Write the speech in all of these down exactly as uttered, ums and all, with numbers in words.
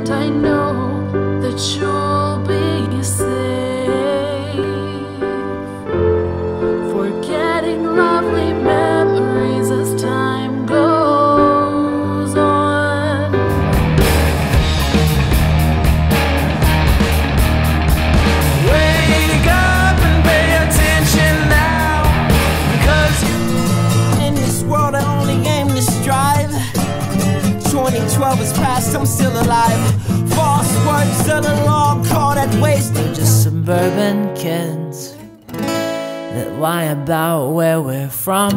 and I know that you'll be safe. Forgetting lovely memories as time goes on. Wake up and pay attention now, because in this world I only aim to strive. twenty twelve is past, I'm still alive. False words of the law, call that waste. They're just suburban kids that lie about where we're from.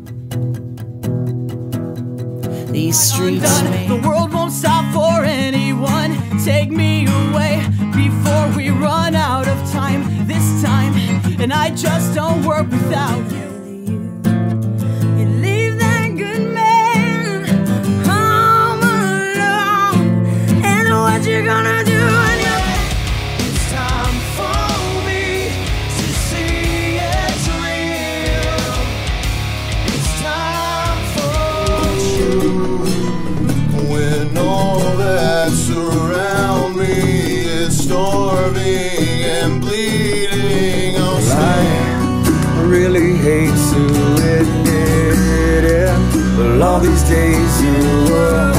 These streets make the world won't stop for anyone. Take me away before we run out of time this time, and I just don't work without you. You leave that good man home alone, and what you gonna do when you... It's time for me to see it's real. It's time for you. When all that's around me is starving and bleeding, I'll stay. I really hate to admit it, but all these days you were